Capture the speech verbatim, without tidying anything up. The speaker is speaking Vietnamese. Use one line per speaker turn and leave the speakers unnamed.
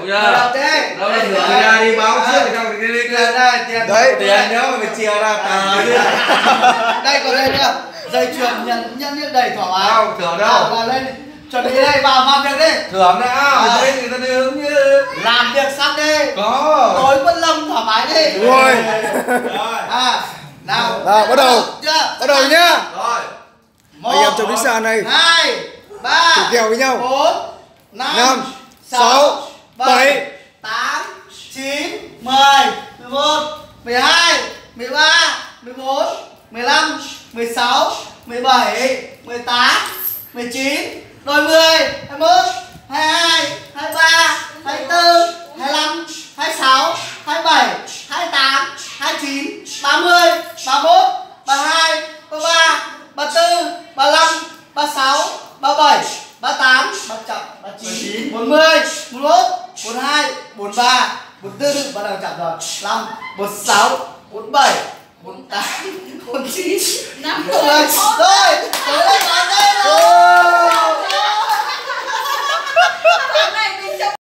Đâu là thưởng ra đi báo trước trong cái
tiền đây, tiền.
Đấy,
tiền nếu mà phải chia ra tờ chứ.
Đây còn đây nữa. Dây chuyền nhận nhận như đầy thoải mái.
Đâu, thưởng đâu.
Là lên chuẩn bị đây vào làm việc đi.
Thưởng đã, ở đây người ta đi hướng như
Làm việc sắp đi.
có.
Tối Quân Lâm thoải mái đi.
Đúng rồi.
À, nào.
Nào, bắt đầu.
Chưa?
Bắt đầu nhá.
Rồi.
Anh em trong cái sàn này
hai, ba,
thử kèo với nhau.
bốn, năm,
Năm, sáu, bảy,
tám, chín, mười, mười một, mười hai, mười ba, mười bốn, mười lăm, mười sáu, mười bảy, mười tám, mười chín, đôi mươi, hai mươi mốt, hai mươi hai, hai mươi ba, hai mươi tư, hai mươi lăm, hai mươi sáu, hai mươi bảy, hai mươi tám, hai mươi chín, ba mươi, ba mươi mốt, ba mươi hai, ba mươi ba, ba mươi tư, ba mươi lăm, ba mươi sáu, ba mươi bảy, ba mươi tám, ba mươi chậm, ba mươi chín, bốn mươi, bốn mươi mốt, bốn mươi hai, bốn mươi ba, bốn mươi tư, bắt đầu chậm rồi, năm, bốn mươi sáu, bốn mươi bảy, bốn mươi tám, bốn mươi chín, năm mươi, rồi, tới đây